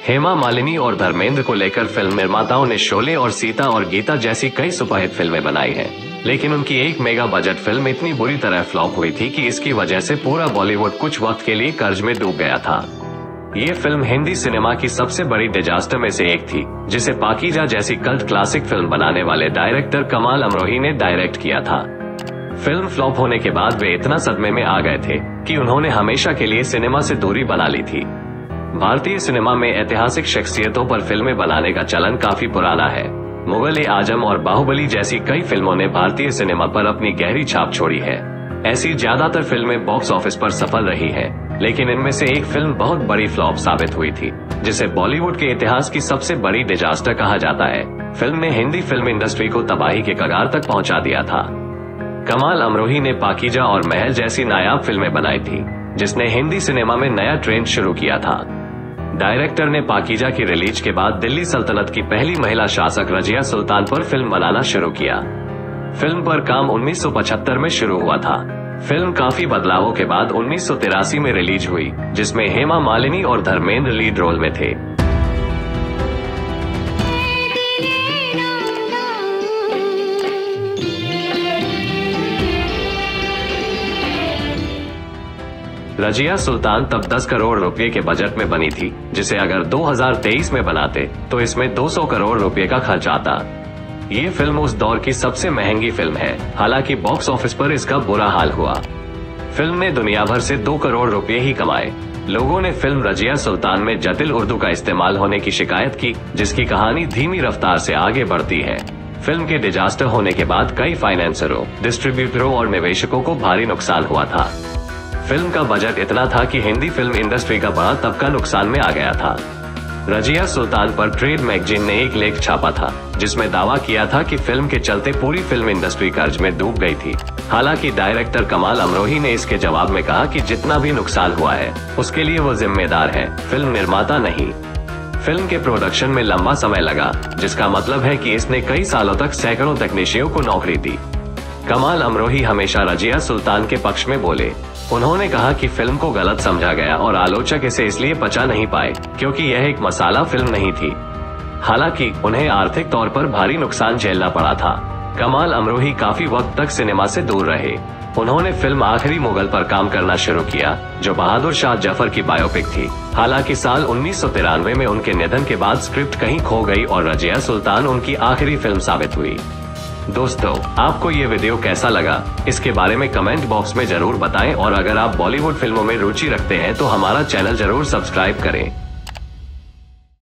हेमा मालिनी और धर्मेंद्र को लेकर फिल्म निर्माताओं ने शोले और सीता और गीता जैसी कई सुपरहिट फिल्में बनाई हैं, लेकिन उनकी एक मेगा बजट फिल्म इतनी बुरी तरह फ्लॉप हुई थी कि इसकी वजह से पूरा बॉलीवुड कुछ वक्त के लिए कर्ज में डूब गया था। ये फिल्म हिंदी सिनेमा की सबसे बड़ी डिजास्टर में से एक थी, जिसे पाकीजा जैसी कल्ट क्लासिक फिल्म बनाने वाले डायरेक्टर कमाल अमरोही ने डायरेक्ट किया था। फिल्म फ्लॉप होने के बाद वे इतना सदमे में आ गए थे कि उन्होंने हमेशा के लिए सिनेमा से दूरी बना ली थी। भारतीय सिनेमा में ऐतिहासिक शख्सियतों पर फिल्में बनाने का चलन काफी पुराना है। मुगल-ए-आजम और बाहुबली जैसी कई फिल्मों ने भारतीय सिनेमा पर अपनी गहरी छाप छोड़ी है। ऐसी ज्यादातर फिल्में बॉक्स ऑफिस पर सफल रही है, लेकिन इनमें से एक फिल्म बहुत बड़ी फ्लॉप साबित हुई थी, जिसे बॉलीवुड के इतिहास की सबसे बड़ी डिजास्टर कहा जाता है। फिल्म ने हिंदी फिल्म इंडस्ट्री को तबाही के कगार तक पहुंचा दिया था। कमाल अमरोही ने पाकीजा और महल जैसी नायाब फिल्में बनाई थी, जिसने हिंदी सिनेमा में नया ट्रेंड शुरू किया था। डायरेक्टर ने पाकीजा की रिलीज के बाद दिल्ली सल्तनत की पहली महिला शासक रजिया सुल्तान पर फिल्म बनाना शुरू किया। फिल्म पर काम 1975 में शुरू हुआ था। फिल्म काफी बदलावों के बाद 1983 में रिलीज हुई, जिसमें हेमा मालिनी और धर्मेंद्र लीड रोल में थे। रजिया सुल्तान तब 10 करोड़ रुपए के बजट में बनी थी, जिसे अगर 2023 में बनाते तो इसमें 200 करोड़ रुपए का खर्च आता। ये फिल्म उस दौर की सबसे महंगी फिल्म है, हालांकि बॉक्स ऑफिस पर इसका बुरा हाल हुआ। फिल्म ने दुनिया भर से 2 करोड़ रुपए ही कमाए। लोगों ने फिल्म रजिया सुल्तान में जटिल उर्दू का इस्तेमाल होने की शिकायत की, जिसकी कहानी धीमी रफ्तार से आगे बढ़ती है। फिल्म के डिजास्टर होने के बाद कई फाइनेंसरों, डिस्ट्रीब्यूटरों और निवेशकों को भारी नुकसान हुआ था। फिल्म का बजट इतना था कि हिंदी फिल्म इंडस्ट्री का बड़ा तबका नुकसान में आ गया था। रजिया सुल्तान पर ट्रेड मैगजीन ने एक लेख छापा था, जिसमें दावा किया था कि फिल्म के चलते पूरी फिल्म इंडस्ट्री कर्ज में डूब गई थी। हालांकि डायरेक्टर कमाल अमरोही ने इसके जवाब में कहा कि जितना भी नुकसान हुआ है, उसके लिए वो जिम्मेदार है, फिल्म निर्माता नहीं। फिल्म के प्रोडक्शन में लंबा समय लगा, जिसका मतलब है कि इसने कई सालों तक सैकड़ों तकनीशियों को नौकरी दी। कमाल अमरोही हमेशा रजिया सुल्तान के पक्ष में बोले। उन्होंने कहा कि फिल्म को गलत समझा गया और आलोचक इसे इसलिए पचा नहीं पाए क्योंकि यह एक मसाला फिल्म नहीं थी। हालांकि उन्हें आर्थिक तौर पर भारी नुकसान झेलना पड़ा था। कमाल अमरोही काफी वक्त तक सिनेमा से दूर रहे। उन्होंने फिल्म आखिरी मुगल पर काम करना शुरू किया, जो बहादुर शाह जफर की बायोपिक थी। हालांकि साल 1993 में उनके निधन के बाद स्क्रिप्ट कहीं खो गई और रजिया सुल्तान उनकी आखिरी फिल्म साबित हुई। दोस्तों, आपको ये वीडियो कैसा लगा, इसके बारे में कमेंट बॉक्स में जरूर बताएं और अगर आप बॉलीवुड फिल्मों में रुचि रखते हैं तो हमारा चैनल जरूर सब्सक्राइब करें।